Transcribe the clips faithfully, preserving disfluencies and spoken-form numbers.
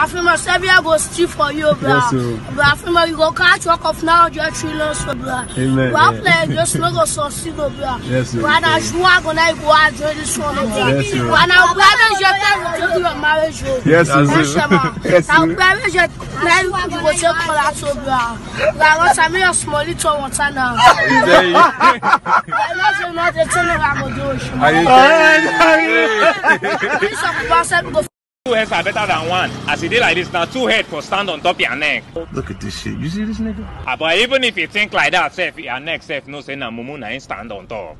I feel myself here go steal for you, bro. Yes, sir. But I feel like you go catch work of now, just trillions, bro. Amen. But I play just no go succeed, bro. Yes, sir. When I show up, when I go out, join this one, bro. Yes, sir. When I go out, just tell you your marriage, bro. Yes, sir. Yes, sir. Now, marriage, just now you go take call out, bro. Like, once I make a small little water now. I'm not the telling I'm going to do it. Two heads are better than one. As it is like this now, two heads for stand on top of your neck. Look at this shit. You see this nigga? Ah, but even if you think like that, self, your neck self no say na mumu na ain't stand on top.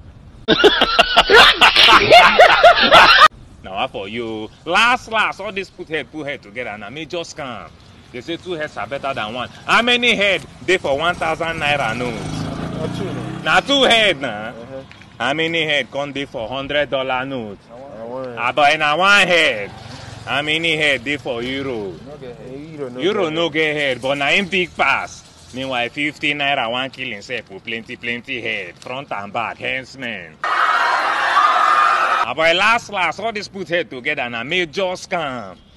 Now for you, last last, all this put head put head together and a major scam. They say two heads are better than one. How many head they for one thousand naira notes? Not two. No. Now two head na. Uh-huh. How many head come they for hundred dollar notes? One. Ah, but in a one head. How many head they for euro? No get head. Euro no Euro get no get head, but na him big pass. Meanwhile, fifty naira one kill himself with plenty, plenty head, front and back, hencemen. Ah, but last, last, all this put head together and a major scam.